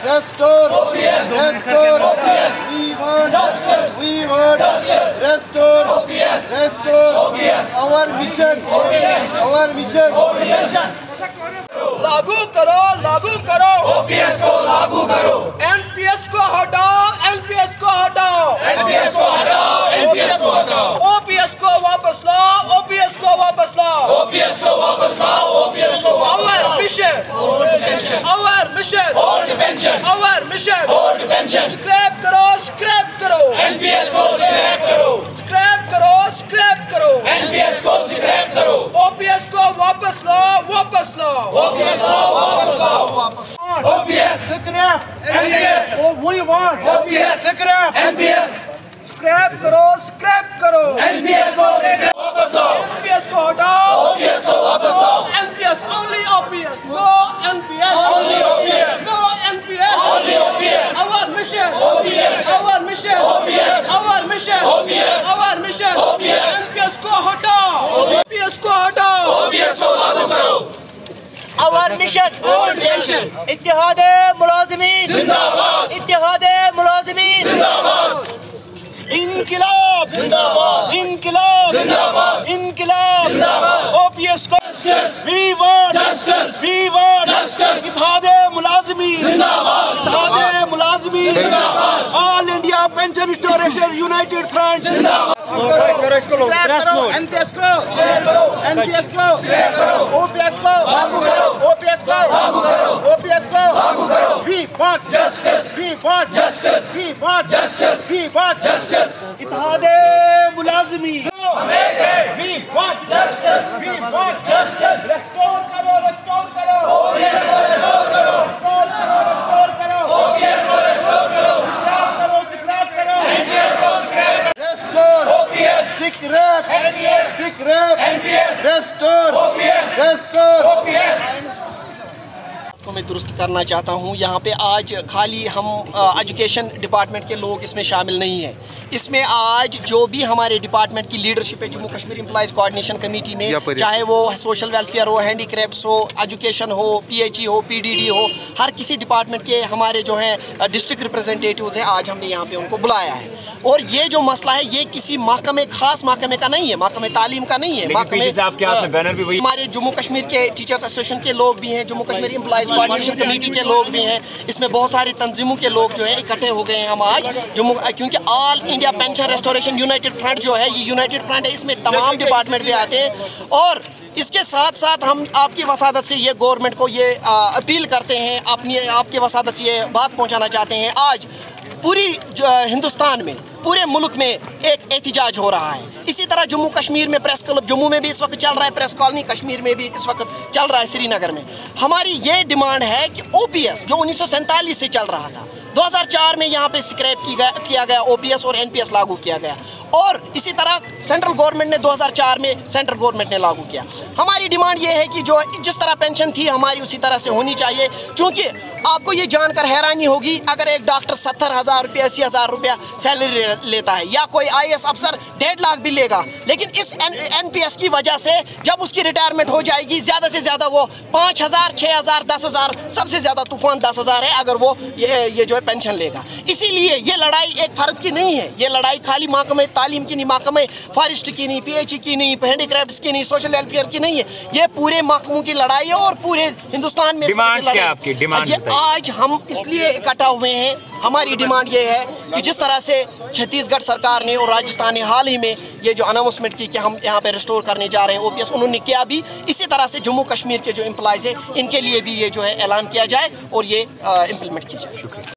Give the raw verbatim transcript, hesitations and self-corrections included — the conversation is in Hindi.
Restore. O P S. Restore. O P S. We want justice. We want justice. Restore. O P S. Restore. O P S. Our mission. O P S. Our mission. O P S. लागू करो, लागू करो, O P S को लागू करो, N P S को हटाओ, N P S को हटाओ, N P S को हटाओ, N P S को हटाओ, O P S को वापस लाओ, O P S को वापस लाओ, O P S को वापस लाओ, O P S को वापस our लाओ, mission, our mission, old pension, our mission, old pension, scrap करो, scrap करो, N P S को scrap करो, scrap करो, scrap करो, N P S को scrap करो, O P S को वापस लाओ, वापस लाओ, O P S को वापस लाओ, O P S, Scrap. N P S, Oh, we want. O P S, Scrap. N P S, scrap करो, scrap करो, N P S को वापस लाओ, N P S को हटाओ, O P S को वापस लाओ, N P S, only O P S, no N P S, Only O P S, no N P S, only O P S, our mission, O P S, our mission, O P S, our mission, O P S, our mission, O P S, N P S को हटाओ, O P S को हटाओ, O P S को लागू करो, our mission, old pension, Ittehad-e मुलाजिमीन, जिंदाबाद, इत्तेहादे मुलाजिमीन, जिंदाबाद, इनकिलाब, जिंदाबाद, इनकिलाब, जिंदाबाद, इनकिलाब, जिंदाबाद, O P S को justice, we want, justice, we want, justice, Ittehad-e मुलाजिमीन, जिंदाबाद, इत्तेहादे मुलाजिमीन, जिंदाबाद, All India Pension Restoration United Front, जिंदाबाद, scrap करो, N P S को, N P S को, O P S को, लागू करो, O P S को, लागू करो, O P S को, लागू करो, we want, justice, we want, justice, we want, justice, we want, justice, Ittehad-e मुलाजिमीन, we want, justice, we want, justice, restore करो, restore करो, O P S को restore करो, restore करो, restore करो, O P S को restore करो, scrap करो, scrap करो, N P S को scrap, Restore. O P S, Scrap. N P S, Scrap. N P S, Restore. O P S, Restore. O P S, को मैं दुरुस्त करना चाहता हूँ। यहाँ पे आज खाली हम एजुकेशन डिपार्टमेंट के लोग इसमें शामिल नहीं हैं। इसमें आज जो भी हमारे डिपार्टमेंट की लीडरशिप है Jammu Kashmir employees coordination committee में, चाहे वो सोशल वेलफेयर हो, हैंडीक्राफ्ट्स हो, एजुकेशन हो, पीएचई हो, पीडीडी हो, हर किसी डिपार्टमेंट के हमारे जो हैं डिस्ट्रिक्ट रिप्रेजेंटेटिव्स हैं, आज हमने यहाँ पे उनको बुलाया है। और ये जो मसला है ये किसी महकमे खास महकमे का नहीं है, महकमे तालीम का नहीं है, महकमे हमारे जम्मू कश्मीर के टीचर्स एसोसिएशन के लोग भी हैं, Jammu Kashmir employees coordination committee के लोग भी हैं। इसमें बहुत सारी तंजीमों के लोग जो हैं इकट्ठे हो गए हैं हम आज जम्मू, क्योंकि all India pension restoration united front जो है ये यूनाइटेड फ्रंट है, इसमें तमाम डिपार्टमेंट भी आते हैं। और इसके साथ साथ हम आपकी वसादत से ये गवर्नमेंट को ये अपील करते हैं, अपनी आपके वसादत से ये बात पहुँचाना चाहते हैं, आज पूरी हिंदुस्तान में, पूरे मुल्क में एक एहतिजाज हो रहा है। इसी तरह जम्मू कश्मीर में प्रेस क्लब जम्मू में भी इस वक्त चल रहा है, प्रेस कॉलोनी कश्मीर में भी इस वक्त चल रहा है, श्रीनगर में। हमारी ये डिमांड है कि ओ पी एस जो उन्नीस सौ सैंतालीस से चल रहा था, दो हज़ार चार में यहाँ पे स्क्रैप की गया, किया गया ओ पी एस और एन पी एस लागू किया गया, और इसी तरह सेंट्रल गवर्नमेंट ने दो हज़ार चार में सेंट्रल गवर्नमेंट ने लागू किया। हमारी डिमांड ये है कि जो जिस तरह पेंशन थी हमारी उसी तरह से होनी चाहिए। क्योंकि आपको ये जानकर हैरानी होगी अगर एक डॉक्टर सत्तर हज़ार रुपया अस्सी हज़ार रुपया सैलरी लेता है, या कोई आई ए एस अफसर डेढ़ लाख भी लेगा, लेकिन इस एन पी एस की वजह से जब उसकी रिटायरमेंट हो जाएगी ज़्यादा से ज़्यादा वो पाँच हज़ार छः हज़ार दस हज़ार सबसे ज़्यादा तूफान दस हज़ार है अगर वो ये, ये जो है पेंशन लेगा। इसीलिए ये लड़ाई एक फर्द की नहीं है, ये लड़ाई खाली महकमे तालीम की नहीं, महकमे फॉरेस्ट की नहीं, पीएचई की नहीं, हैंडीक्राफ्ट्स की नहीं, सोशल वेलफेयर की नहीं है, ये पूरे महकमों की लड़ाई है और पूरे हिंदुस्तान में डिमांड क्या आपकी डिमांड? आज हम इसलिए इकट्ठा हुए हैं, हमारी डिमांड ये है कि जिस तरह से छत्तीसगढ़ सरकार ने और राजस्थान ने हाल ही में ये जो अनाउंसमेंट की कि हम यहाँ पे रिस्टोर करने जा रहे हैं ओ पी एस, उन्होंने किया भी, इसी तरह से जम्मू कश्मीर के जो एम्प्लॉयज़ है इनके लिए भी ये जो है ऐलान किया जाए और ये इम्प्लीमेंट की जाए। शुक्रिया।